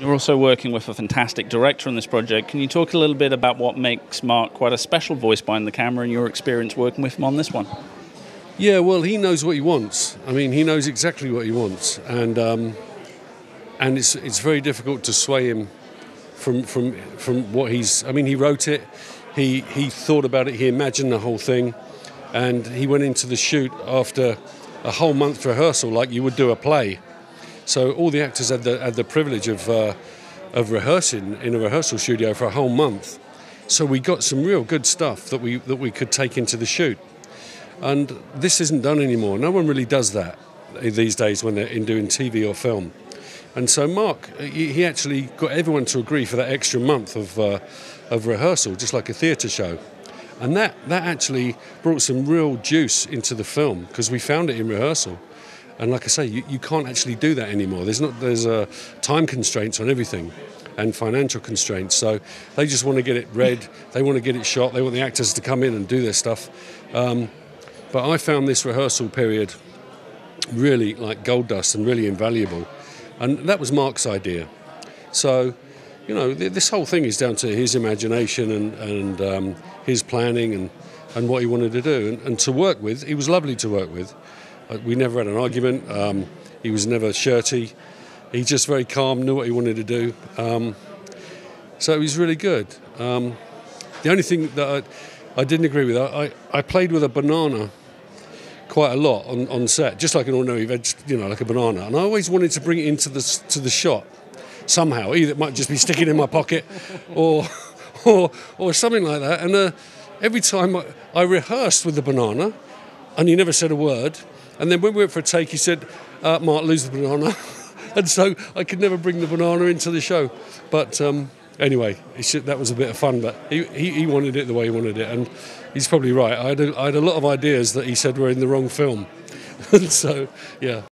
You're also working with a fantastic director on this project. Can you talk a little bit about what makes Mark quite a special voice behind the camera and your experience working with him on this one? Yeah, well, he knows what he wants. I mean, he knows exactly what he wants, and it's very difficult to sway him from what he's. I mean, he wrote it, he thought about it, he imagined the whole thing, and he went into the shoot after a whole month rehearsal, like you would do a play. So all the actors had the privilege of rehearsing in a rehearsal studio for a whole month. So we got some real good stuff that we could take into the shoot. And this isn't done anymore. No one really does that these days when they're doing TV or film. And so Mark, he actually got everyone to agree for that extra month of rehearsal, just like a theatre show. And that actually brought some real juice into the film because we found it in rehearsal. And like I say, you can't actually do that anymore. There's time constraints on everything and financial constraints. So they just want to get it read, they want to get it shot, they want the actors to come in and do their stuff. But I found this rehearsal period really like gold dust and really invaluable. And that was Mark's idea. So, you know, this whole thing is down to his imagination and his planning and what he wanted to do. And to work with, he was lovely to work with. We never had an argument. He was never shirty. He's just very calm, knew what he wanted to do. So it was really good. The only thing that I didn't agree with, I played with a banana quite a lot on set, just like an ordinary veg, you know, like a banana. And I always wanted to bring it into the shot somehow. Either it might just be sticking in my pocket or something like that. And every time I rehearsed with the banana, and he never said a word. And then when we went for a take, he said, Mark, lose the banana. And so I could never bring the banana into the show. But anyway, that was a bit of fun. But he wanted it the way he wanted it. And he's probably right. I had a lot of ideas that he said were in the wrong film. So, yeah.